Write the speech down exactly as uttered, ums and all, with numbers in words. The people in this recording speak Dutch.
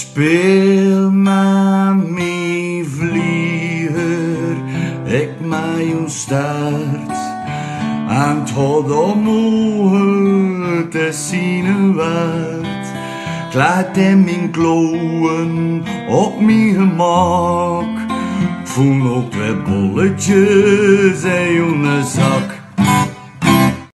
Speel met mij vlieger, ik met jou start. En tot omhoog te zien werd. Klaat in mijn klauwen op mijn gemak. Voel ook twee bolletjes in je zak.